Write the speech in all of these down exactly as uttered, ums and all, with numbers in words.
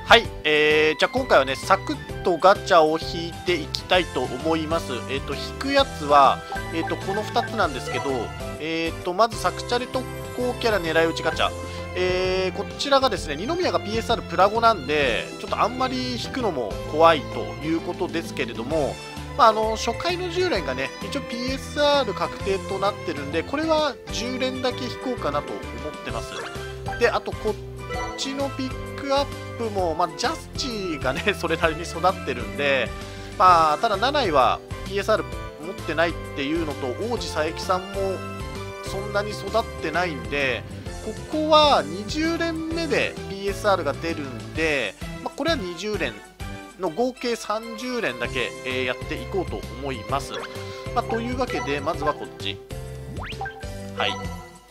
はい、えー、じゃあ今回はね、サクッとガチャを引いていきたいと思います。えっ、ー、と、引くやつは、えっ、ー、と、このふたつなんですけど、えっ、ー、と、まずサクチャリ特攻キャラ狙い撃ちガチャ。えー、こちらがですね、二宮が ピーエスアール プラゴなんで、ちょっとあんまり引くのも怖いということですけれども、まあ、あの、初回のじゅう連がね、一応 ピーエスアール 確定となってるんで、これはじゅう連だけ引こうかなと思ってます。で、あと、こっちのピックアップも、まあ、ジャスチがね、それなりに育ってるんで、まあ、ただ、なないは ピーエスアール 持ってないっていうのと、王子佐伯さんもそんなに育ってないんで、ここはにじゅう連目で ピーエスアール が出るんで、まあ、これはにじゅう連の合計さんじゅう連だけ、えー、やっていこうと思います。まあ、というわけで、まずはこっち。はい。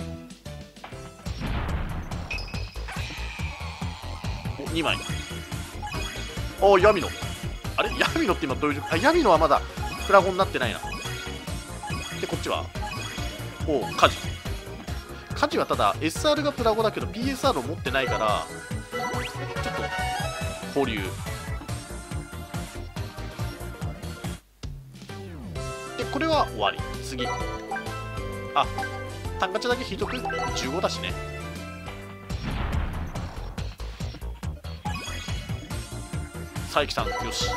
お、にまい。お、闇の。あれ闇のって今どういう、あ、闇のはまだプラゴになってないな。で、こっちはお、カジ。カジはただ エスアール がプラゴだけど ピーエスアール を持ってないから、ちょっと保留。で、これは終わり。次。あ、単ガチャだけ引いとく ?じゅうご だしね。佐伯さん、よし。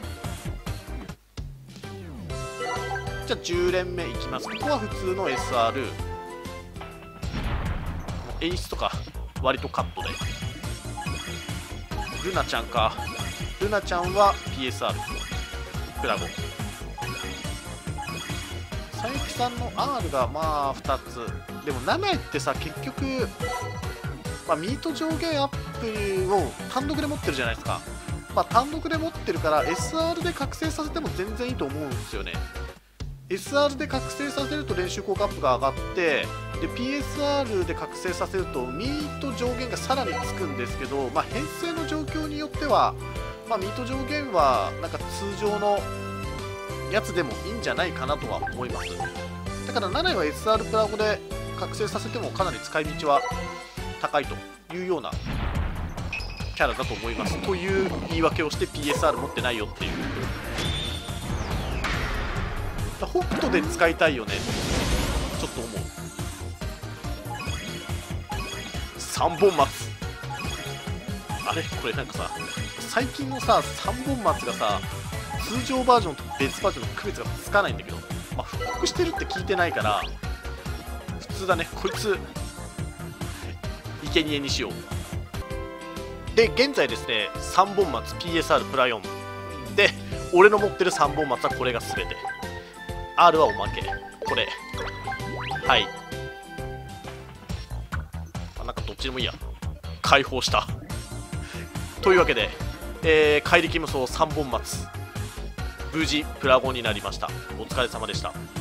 じゃあじゅう連目いきます。ここは普通の エスアール。演出とか割とカットで。ルナちゃんか。ルナちゃんは ピーエスアール。プラゴ。佐伯さんの アール がまあふたつ。でもなないってさ、結局、まあ、ミート上限アップを単独で持ってるじゃないですか。まあ、単独で持ってるから エスアール で覚醒させても全然いいと思うんですよね。エスアール で覚醒させると練習効果アップが上がって、で ピーエスアール で覚醒させるとミート上限がさらにつくんですけど、まあ、編成の状況によっては、まあ、ミート上限はなんか通常のやつでもいいんじゃないかなとは思います。だからなないは エスアール プラゴで覚醒させてもかなり使い道は高いというようなキャラだと思います。という言い訳をして ピーエスアール 持ってないよっていう。北斗で使いたいよね、ちょっと思う。さんぼん松。あれこれなんかさ、最近のささんぼん松がさ、通常バージョンと別バージョンの区別がつかないんだけど、まあ、復刻してるって聞いてないから普通だね。こいつ生贄にしよう。で、現在ですね、さんぼん松 ピーエスアール プラよんで、俺の持ってるさんぼん松はこれが全て。 R はおまけ。これはい、あ、なんかどっちでもいいや。解放したというわけで、えー、怪力無双さんぼん松無事プラゴになりました。お疲れ様でした。